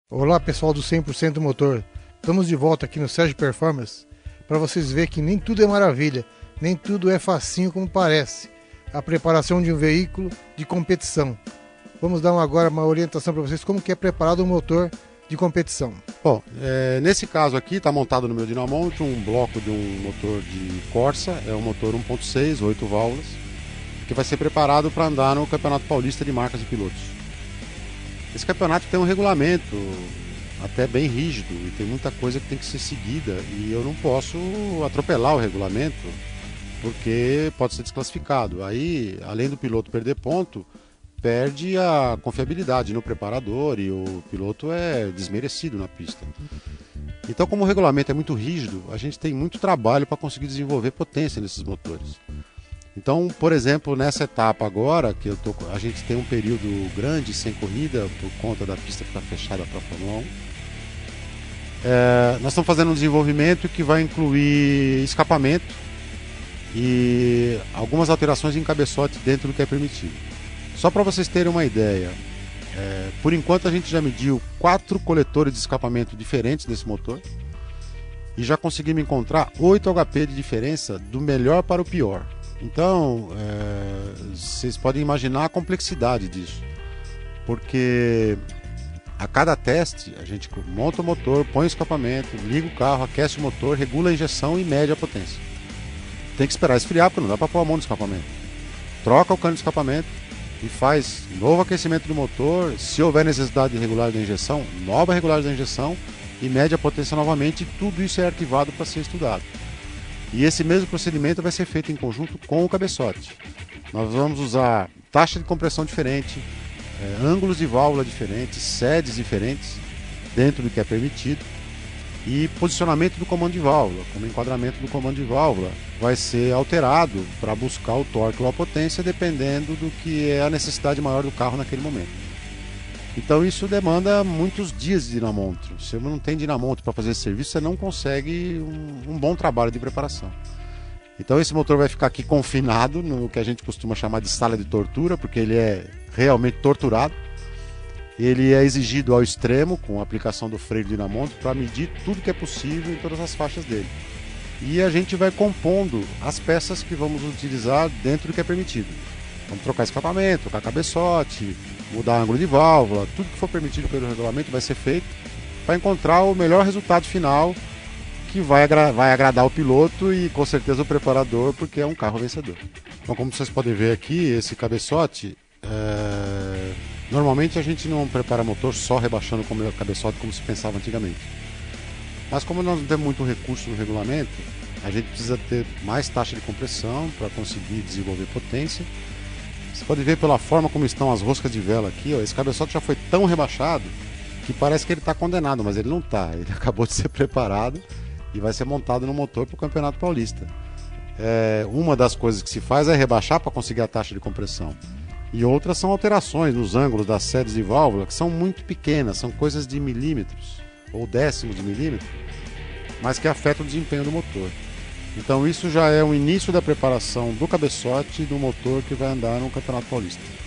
Olá pessoal do 100% Motor, estamos de volta aqui no Sérgio Performance para vocês verem que nem tudo é maravilha, nem tudo é facinho como parece. A preparação de um veículo de competição. Vamos dar agora uma orientação para vocês como que é preparado um motor de competição. Bom, nesse caso aqui está montado no meu dinamômetro um bloco de um motor de Corsa, é um motor 1.6, 8 válvulas, que vai ser preparado para andar no Campeonato Paulista de Marcas e Pilotos. Esse campeonato tem um regulamento até bem rígido e tem muita coisa que tem que ser seguida e eu não posso atropelar o regulamento porque pode ser desclassificado. Aí, além do piloto perder ponto, perde a confiabilidade no preparador e o piloto é desmerecido na pista. Então, como o regulamento é muito rígido, a gente tem muito trabalho para conseguir desenvolver potência nesses motores. Então, por exemplo, nessa etapa agora, que a gente tem um período grande sem corrida por conta da pista ficar fechada para a Fórmula 1, nós estamos fazendo um desenvolvimento que vai incluir escapamento e algumas alterações em cabeçote dentro do que é permitido. Só para vocês terem uma ideia, por enquanto a gente já mediu 4 coletores de escapamento diferentes desse motor e já conseguimos encontrar 8 HP de diferença do melhor para o pior. Então, vocês podem imaginar a complexidade disso, porque a cada teste a gente monta o motor, põe o escapamento, liga o carro, aquece o motor, regula a injeção e mede a potência. Tem que esperar esfriar, porque não dá para pôr a mão no escapamento. Troca o cano de escapamento e faz novo aquecimento do motor. Se houver necessidade de regulagem da injeção, nova regulagem da injeção e mede a potência novamente. E tudo isso é arquivado para ser estudado. E esse mesmo procedimento vai ser feito em conjunto com o cabeçote. Nós vamos usar taxa de compressão diferente, ângulos de válvula diferentes, sedes diferentes, dentro do que é permitido, e posicionamento do comando de válvula, como o enquadramento do comando de válvula vai ser alterado para buscar o torque ou a potência, dependendo do que é a necessidade maior do carro naquele momento. Então isso demanda muitos dias de dinamômetro. Se você não tem dinamômetro para fazer esse serviço, você não consegue um bom trabalho de preparação. Então esse motor vai ficar aqui confinado no que a gente costuma chamar de sala de tortura, porque ele é realmente torturado. Ele é exigido ao extremo com a aplicação do freio de dinamômetro para medir tudo que é possível em todas as faixas dele. E a gente vai compondo as peças que vamos utilizar dentro do que é permitido. Vamos trocar escapamento, trocar cabeçote, mudar ângulo de válvula, tudo que for permitido pelo regulamento vai ser feito para encontrar o melhor resultado final que vai agradar o piloto e com certeza o preparador, porque é um carro vencedor. Então, como vocês podem ver aqui, esse cabeçote, normalmente a gente não prepara motor só rebaixando o cabeçote como se pensava antigamente. Mas como nós não temos muito recurso no regulamento, a gente precisa ter mais taxa de compressão para conseguir desenvolver potência. Você pode ver pela forma como estão as roscas de vela aqui, ó, esse cabeçote já foi tão rebaixado que parece que ele está condenado, mas ele não está. Ele acabou de ser preparado e vai ser montado no motor para o Campeonato Paulista. Uma das coisas que se faz é rebaixar para conseguir a taxa de compressão. E outras são alterações nos ângulos das sedes de válvula, que são muito pequenas, são coisas de milímetros ou décimos de milímetro, mas que afetam o desempenho do motor. Então isso já é o início da preparação do cabeçote do motor que vai andar no Campeonato Paulista.